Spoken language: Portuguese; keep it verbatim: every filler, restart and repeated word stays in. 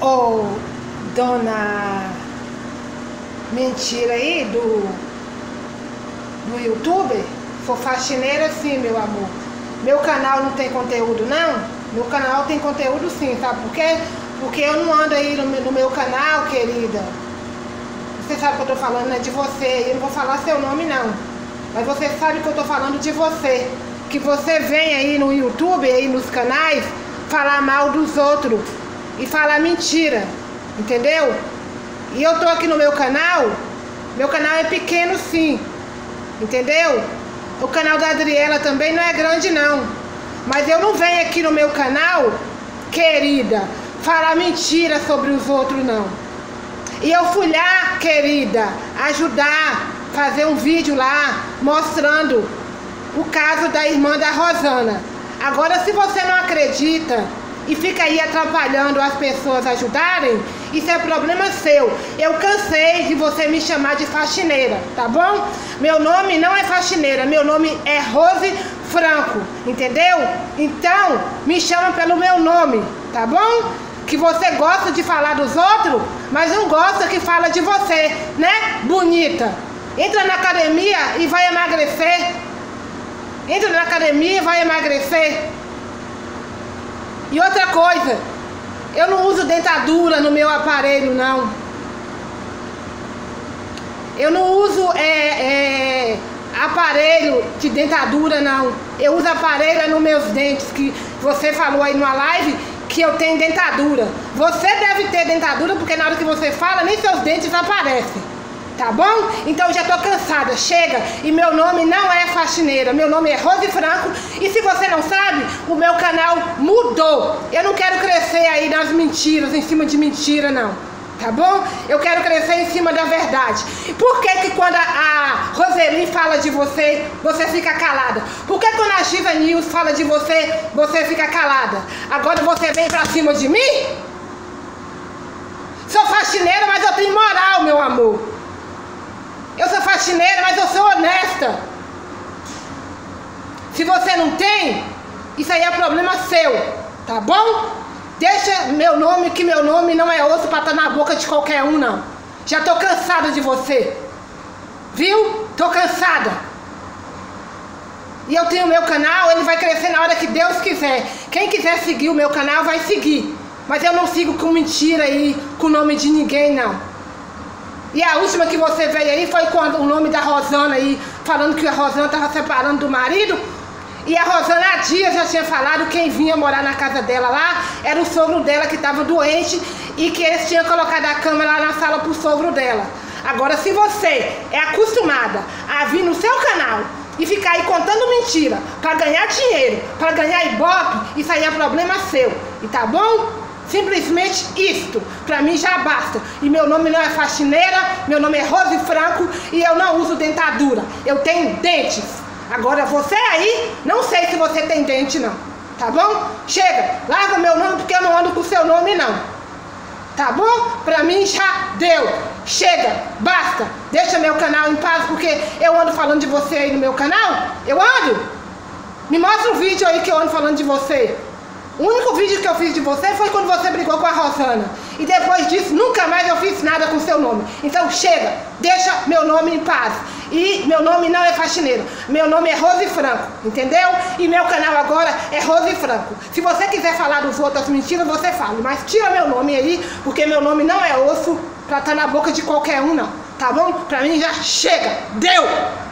Ô, dona Mentira aí do, do YouTube, sou faxineira sim, meu amor. Meu canal não tem conteúdo não? Meu canal tem conteúdo sim, sabe por quê? Porque eu não ando aí no, no meu canal, querida. Você sabe que eu tô falando, né, de você. Eu não vou falar seu nome não, mas você sabe que eu tô falando de você. Que você vem aí no YouTube, aí nos canais, falar mal dos outros e falar mentira, entendeu? E eu tô aqui no meu canal, meu canal é pequeno sim, entendeu? O canal da Adriela também não é grande não, mas eu não venho aqui no meu canal, querida, falar mentira sobre os outros não. E eu fui lá, querida, ajudar, fazer um vídeo lá, mostrando o caso da irmã da Rosana. Agora, se você não acredita e fica aí atrapalhando as pessoas ajudarem, isso é problema seu. Eu cansei de você me chamar de faxineira, tá bom? Meu nome não é faxineira, meu nome é Rose Franco, entendeu? Então, me chama pelo meu nome, tá bom? Que você gosta de falar dos outros, mas não gosta que fala de você, né, bonita? Entra na academia e vai emagrecer. Entra na academia e vai emagrecer. E outra coisa, eu não uso dentadura no meu aparelho, não. Eu não uso é, é, aparelho de dentadura, não. Eu uso aparelho nos meus dentes, que você falou aí numa live que eu tenho dentadura. Você deve ter dentadura, porque na hora que você fala, nem seus dentes aparecem. Tá bom? Então eu já tô cansada, chega. E meu nome não é faxineira, meu nome é Rose Franco. E se você não sabe, o meu canal mudou. Eu não quero crescer aí nas mentiras, em cima de mentira não, tá bom? Eu quero crescer em cima da verdade. Por que que quando a, a Roseli fala de você, você fica calada? Por que quando a Giva News fala de você, você fica calada? Agora você vem pra cima de mim? Sou faxineira, mas eu tenho moral, meu amor. Eu sou faxineira, mas eu sou honesta. Se você não tem, isso aí é problema seu, tá bom? Deixa meu nome, que meu nome não é osso pra estar na boca de qualquer um, não. Já tô cansada de você. Viu? Tô cansada. E eu tenho meu canal, ele vai crescer na hora que Deus quiser. Quem quiser seguir o meu canal vai seguir. Mas eu não sigo com mentira aí, com o nome de ninguém, não. E a última que você veio aí foi quando o nome da Rosana aí, falando que a Rosana estava separando do marido. E a Rosana há dias já tinha falado quem vinha morar na casa dela lá era o sogro dela que estava doente e que eles tinham colocado a cama lá na sala pro sogro dela. Agora, se você é acostumada a vir no seu canal e ficar aí contando mentira para ganhar dinheiro, para ganhar ibope, isso aí é problema seu. E tá bom? Simplesmente isto, pra mim já basta. E meu nome não é faxineira, meu nome é Rose Franco e eu não uso dentadura. Eu tenho dentes. Agora você aí, não sei se você tem dente não, tá bom? Chega, larga meu nome porque eu não ando com seu nome não. Tá bom? Pra mim já deu. Chega, basta. Deixa meu canal em paz porque eu ando falando de você aí no meu canal. Eu ando? Me mostra um vídeo aí que eu ando falando de você. O único vídeo que eu fiz de você foi quando você brigou com a Rosana. E depois disso, nunca mais eu fiz nada com seu nome. Então chega, deixa meu nome em paz. E meu nome não é faxineiro. Meu nome é Rose Franco, entendeu? E meu canal agora é Rose Franco. Se você quiser falar dos outros mentiras, você fala. Mas tira meu nome aí, porque meu nome não é osso pra estar na boca de qualquer um, não. Tá bom? Pra mim já chega. Deu!